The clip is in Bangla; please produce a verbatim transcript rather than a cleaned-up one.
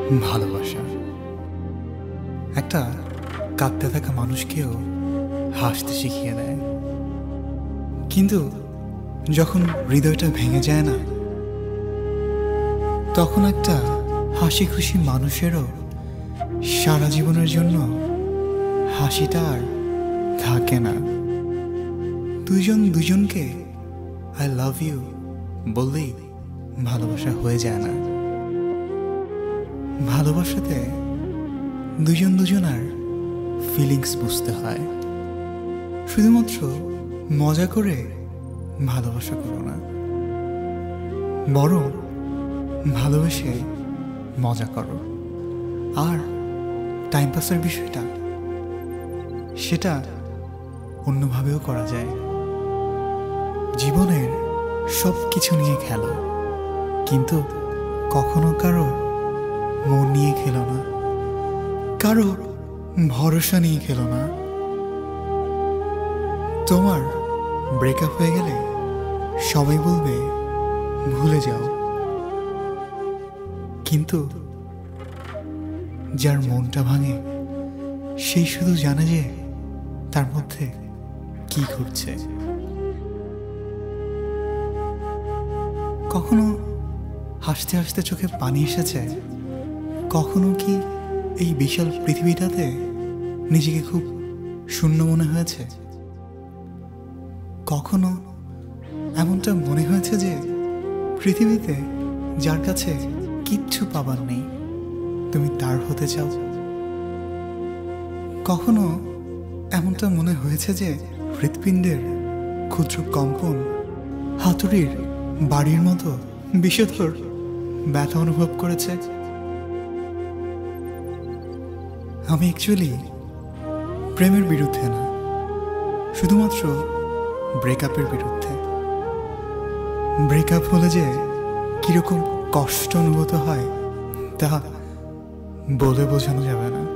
ভালোবাসা একটা কাঁদতে থাকা মানুষকেও হাসতে শিখিয়ে দেয়, কিন্তু যখন হৃদয়টা ভেঙে যায় না, তখন একটা হাসি খুশি মানুষেরও সারা জীবনের জন্য হাসিটা আর থাকে না। দুজন দুজনকে আই লাভ ইউ বললেই ভালোবাসা হয়ে যায় না। ভালোবাসাতে দুজন দুজনার ফিলিংস বুঝতে হয়। শুধুমাত্র মজা করে ভালোবাসা করো না, বরং ভালোবেসে মজা করো। আর টাইম পাসের বিষয়টা সেটা অন্যভাবেও করা যায়। জীবনের সব কিছু নিয়ে খেলো, কিন্তু কখনো কারো মন নিয়ে খেলো না, কারো ভরসা নিয়ে খেলো না। তোমার ব্রেকআপ হয়ে গেলে সবাই বলবে ভুলে যাও, কিন্তু যার মনটা ভাঙে সেই শুধু জানে যে তার মধ্যে কি ঘটছে। কখনো হাসতে হাসতে চোখে পানি এসেছে? কখনো কি এই বিশাল পৃথিবীটাতে নিজেকে খুব শূন্য মনে হয়েছে? কখনো এমনটা মনে হয়েছে যে পৃথিবীতে যার কাছে কিচ্ছু পাবার নেই, তুমি তার হতে চাও? কখনো এমনটা মনে হয়েছে যে হৃৎপিণ্ডের ক্ষুদ্র কম্পন হাতুড়ির বাড়ির মতো বিষধর ব্যথা অনুভব করেছে? আমি অ্যাকচুয়ালি প্রেমের বিরুদ্ধে না, শুধুমাত্র ব্রেকআপের বিরুদ্ধে। ব্রেকআপ হলে যে কিরকম কষ্ট অনুভূত হয় তা বলে বোঝানো যাবে না।